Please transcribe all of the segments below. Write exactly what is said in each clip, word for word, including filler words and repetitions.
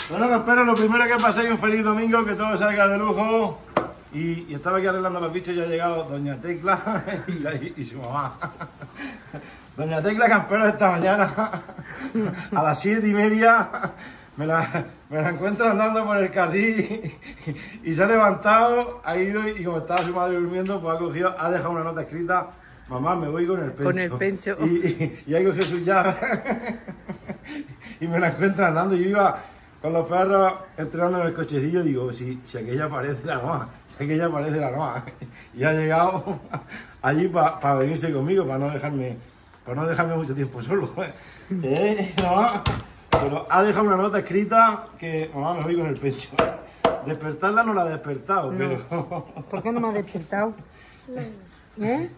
Bueno, espero lo primero que paséis un feliz domingo, que todo salga de lujo. Y, y estaba aquí arreglando los bichos y ya ha llegado Doña Tecla y, y, y su mamá. Doña Tecla Campero esta mañana a las siete y media me la, me la encuentro andando por el carril y, y se ha levantado, ha ido y como estaba su madre durmiendo, pues ha cogido, ha dejado una nota escrita: mamá, me voy con el pencho. Con el pencho. Y, y, y ha cogido sus llaves y me la encuentro andando. Yo iba con los perros entrenando en el cochecillo, digo, si, si aquella parece la Noa, si aquella parece la Noa. Y ha llegado allí para pa venirse conmigo, para no dejarme, para no dejarme mucho tiempo solo. ¿Eh, Noa? Pero ha dejado una nota escrita que, mamá, me voy con el pecho. Despertarla no la ha despertado, No. pero... ¿Por qué no me has despertado? ¿Eh?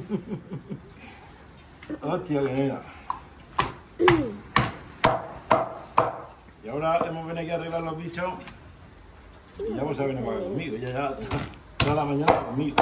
Hostia, que mira. Y ahora hemos venido aquí a arreglar los bichos y ya vos sabés no pagar conmigo, ya ya toda la mañana conmigo.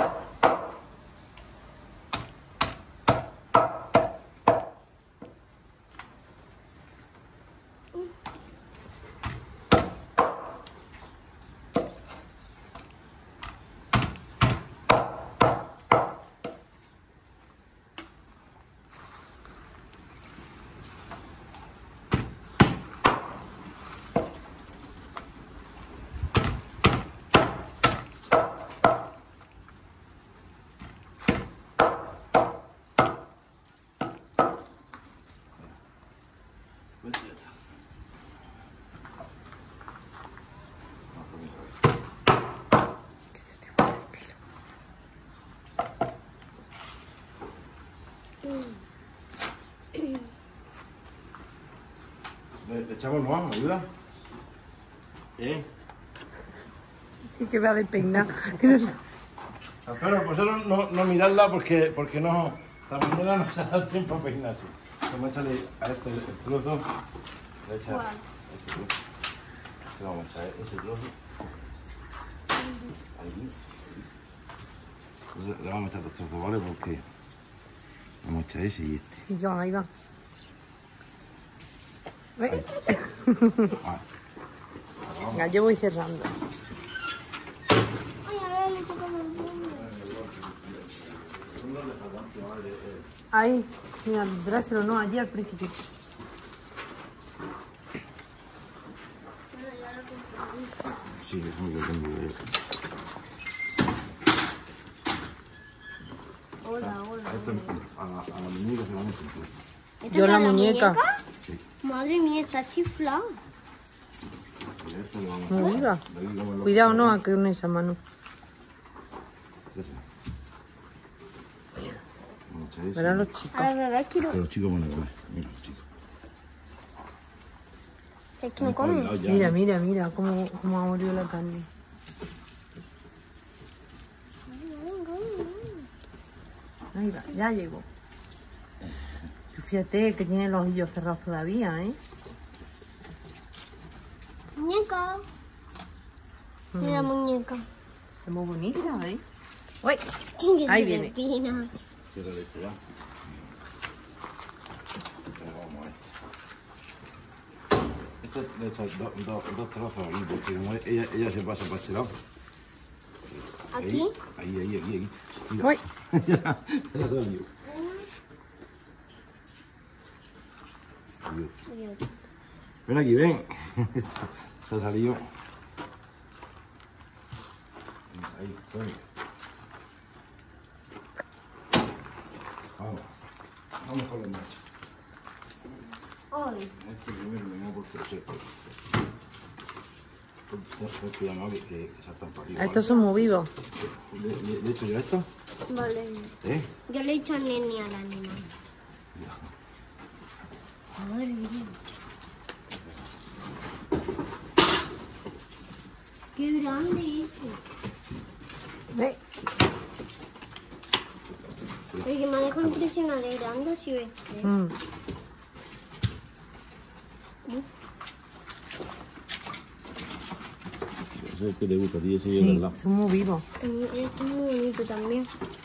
¿Le, le echamos más? ¿Me ayuda? ¿Eh? Y que me ha despeinado. Pero vosotros no, no miradla porque, porque no, esta mañana no se da tiempo a peinarse. Vamos a echarle a este el trozo. Le echa este trozo. Le vamos a echar ese trozo. Ahí. Le vamos a echar dos trozos, ¿vale? Porque vamos a echar ese y este. Y yo, ahí va. Ve. Ah. Venga, yo voy cerrando. Ahí, mira, tráselo, no, allí al principio. Sí, es muy grande. Hola, hola. Esto a la, a la muñeca se la vamos a echar. Yo la muñeca. Sí. Madre mía, está chiflado. Y a esto le vamos a Muy echar. viva. De ahí como lo- Cuidado, no, a que con esa mano. Sí, sí. Vamos a echar eso. Verán los chicos. Ahora, bebé, quiero... Pero los chicos van a comer. Mira los chicos. Es que no come. Ya, Mira, ¿no? mira, mira cómo, cómo ha morido la carne. Ahí va, ya llegó. Tú fíjate que tiene los ojillos cerrados todavía, ¿eh? Muñeca. Mira, muñeca. Es muy bonita, ¿eh? ¡Uy! ¿Quién que Ahí se viene. respira? Cierra de este, ya. Pero vamos a esto. Esto le echas dos, dos, dos trozos aquí, porque como ella, ella se pasa para este lado. ¿Aquí? Ahí, ahí, ahí, ahí. Mira. ¡Uy! Ya, ya salió. Adiós. Ven aquí, ven. Se ha salido. Ahí, ven. Vamos. Vamos con los machos. Hoy. Este primero me muevo por el checo. Cuidado, que, que, que saltan para arriba. Estos son muy vivos. ¿Le, le, le echo yo esto? Vale. ¿Eh? Yo le he hecho nene al animal. Madre mía. Qué grande ese. Ve. El que me ha dejado impresionado de grande, si ves. Mm. Eso es que te gusta a ti, ese y el Sí, al lado. son muy vivos. Este es muy bonito también.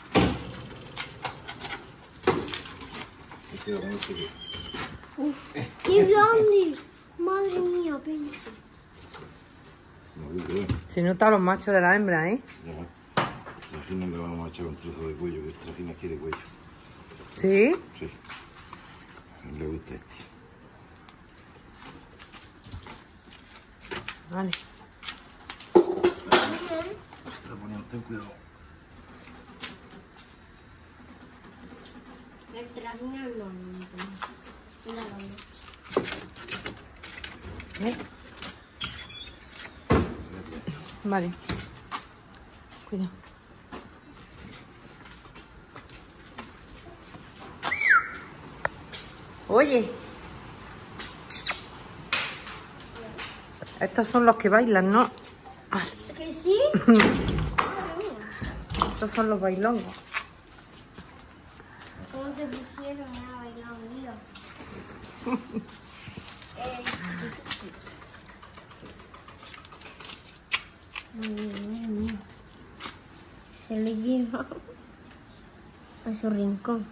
Este con este que- Uf, qué grande. Madre mía, pencho. Se nota los machos de la hembra, ¿eh? Ya. Trajina le vamos a echar un trozo de cuello, que Trajina quiere cuello. ¿Sí? Sí. Le gusta este. Vale. Está poniendo, ten cuidado. El trajina no, no, no. ¿Eh? Vale. Cuidado. Oye. Estos son los que bailan, ¿no? Ah, ¿Que sí? estos son los bailongos. ¿Cómo se pusieron a bailar un día? eh, Ay, se lo lleva a su rincón.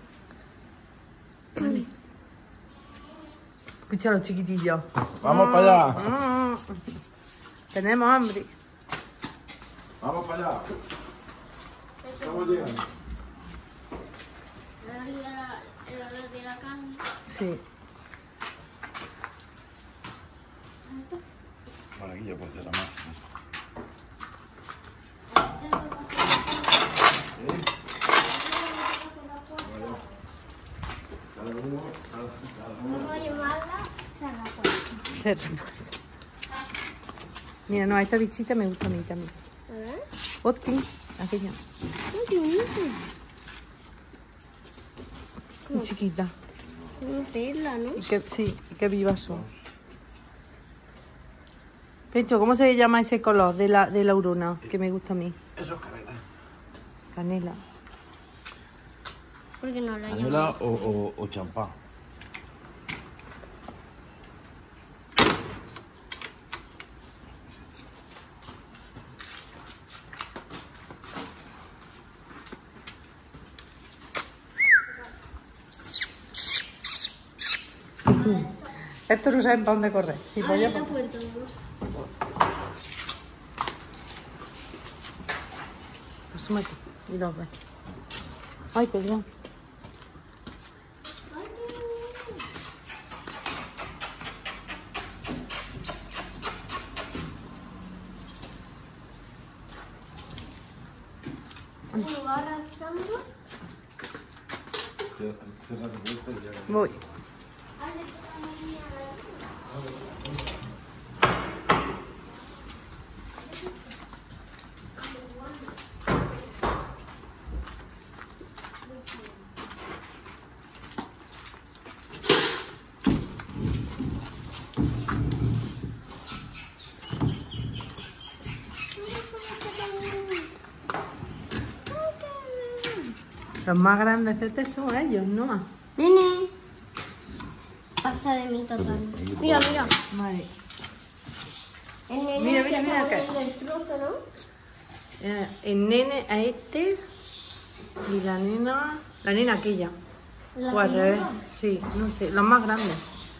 Escucha a los chiquitillos. Vamos para allá. Mm, tenemos hambre. Vamos para allá. Estamos llegando. La hora de la carne. Sí. Para aquí ya puede hacer la más. Cada uno, cada, cada uno. Vamos a llevarla a la puerta. Cerra puerta. Mira, no, esta bichita me gusta a mí también. A ver. Hostia, aquella. Ay, qué bonito. Muy chiquita. Una perla, ¿no? Y que, sí, y que vivas son. Pecho, ¿cómo se llama ese color de la, de la aurora que me gusta a mí? Eso es canela. Canela. Porque no la Canela llaman. o, o, o champán. Estos no saben para dónde correr. Sí, pues Abre ya. la puerta, ¿no? Asómate y los ves. Ay, perdón. ¿Lo va arrastrando? Cierra la puerta y ya. Voy. Los más grandes de este son ellos, ¿no? Nene. Pasa de mí total. Mira, mira. Vale. El nene Mira, que mira, mira está acá. poniendo el trozo, ¿no? Eh, el nene a este y la nena, la nena aquella. La O al revés. primera. Sí, no sé, los más grandes.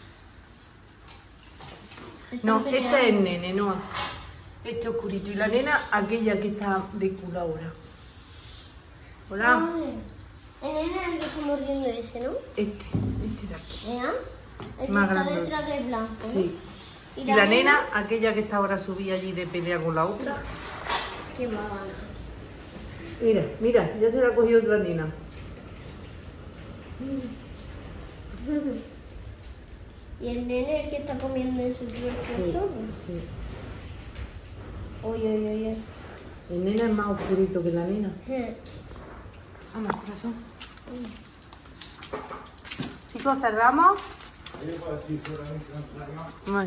Se están No, este es peleando. el nene, no. Este oscurito. Y la nena aquella que está de culo ahora. Hola. Vale. El nene es el que está mordiendo ese, ¿no? Este, este de aquí. ¿Vea? El que Más está grande. detrás del blanco. ¿no? Sí. Y la nena, aquella que está ahora subida allí de pelea con la otra. Qué mala. Mira, mira, ya se la ha cogido otra nena. Y el nene el que está comiendo en su propio solo. sí. Uy, uy, uy, uy. El nene es más oscurito que la nena. Eh. Vamos, corazón. Chicos, cerramos. Vale.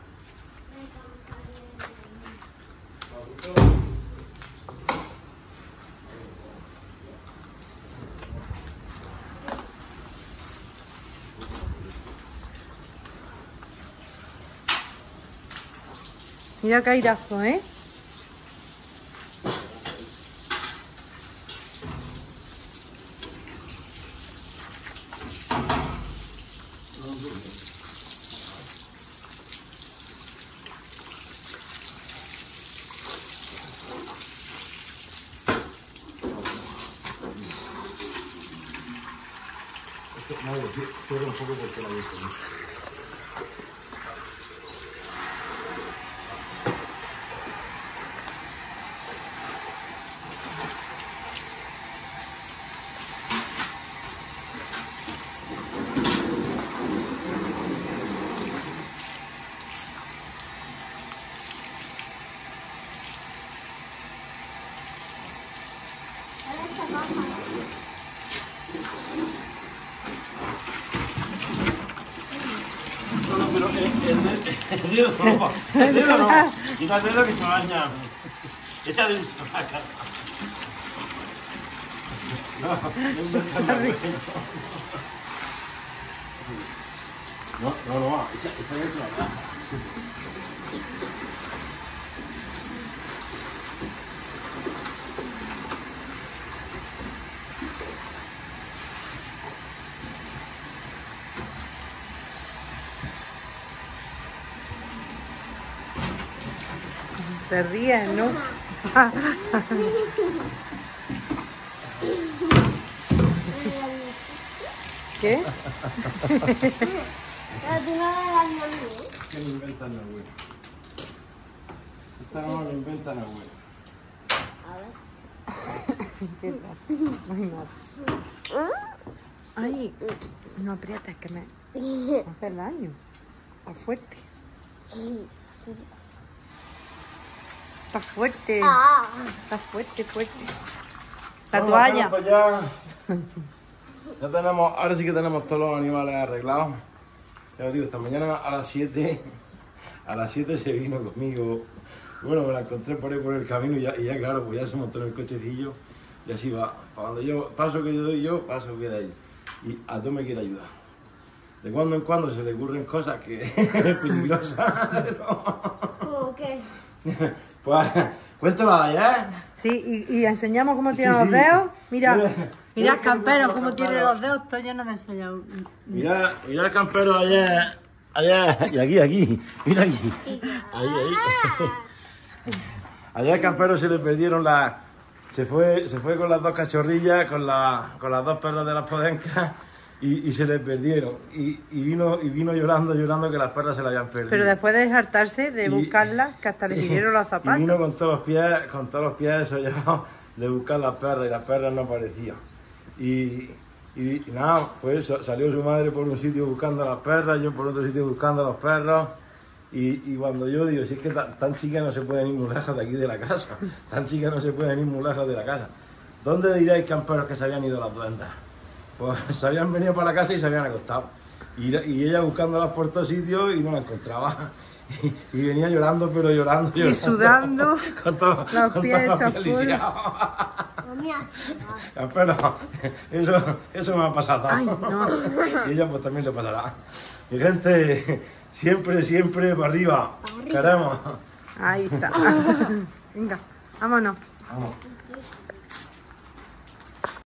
Mira qué airazo, ¿eh? No, cierra un poco porque la visto mucho. No, no, pero el, el, el dedo no, el dedo no, quita el dedo que se baña. Esa adentro la cara. No, no inventan la hueá. No, no, no, echa, echa dentro la cara. Te ríes, ¿no? ¿Qué? Pero tú no le das a mí. Que no inventan la hueá. Esta no la inventan la hueá. A ver. ¿Qué tal? Ay, madre. Ay, no aprietes que me hace daño. Está fuerte. Está fuerte. Ah. Está fuerte, fuerte. La Bueno, toalla. pues ya, ya tenemos, ahora sí que tenemos todos los animales arreglados. Ya os digo, esta mañana a las siete, a las siete se vino conmigo. Bueno, me la encontré por ahí por el camino y ya, y ya claro, pues ya se montó en el cochecillo y así va. Para donde yo, paso que yo doy yo, paso que dais. Y a todo me quiere ayudar. De cuando en cuando se le ocurren cosas que es peligrosas, pero... ¿Cómo qué? Pues, cuéntala de ayer. Sí, y, y enseñamos cómo tiene Sí, los sí. dedos. Mira, Mira, mira mira el campero cómo cómo tiene tiene los los dedos, todo lleno de ensayados. Mira, mira el campero ayer, ayer, y aquí, aquí, mira aquí, ahí, ahí. Ayer al campero se le perdieron las, se fue, se fue con las dos cachorrillas, con, la, con las dos perras de las podencas y, y se le perdieron. Y, y, vino, y vino llorando, llorando que las perras se la habían perdido. Pero después de hartarse de Y- buscarlas, que hasta le pidieron los Y zapatos. vino con todos los pies, con todos los pies desollados de buscar las perras y las perras no aparecían. Y, y, y nada, fue, sa- salió su madre por un sitio buscando a las perras, yo por otro sitio buscando a los perros. Y, y cuando yo digo, si es que tan, tan chica no se pueden ir muy lejos de aquí de la casa, tan chica no se pueden ir muy lejos de la casa. ¿Dónde diréis camperos que se habían ido las duendas? Pues se habían venido para la casa y se habían acostado. Y, y ella buscándolas por todos sitios y no las encontraba. Y, y venía llorando, pero llorando, llorando. Y sudando, con todo, los con pies todos los hechos pies polvo. lisiados. Mami, Pero eso, eso me ha pasado. Ay, no. Y ella pues también le pasará. Mi gente, siempre, siempre para arriba. arriba. Queremos. Ahí está. Venga, vámonos. Vamos.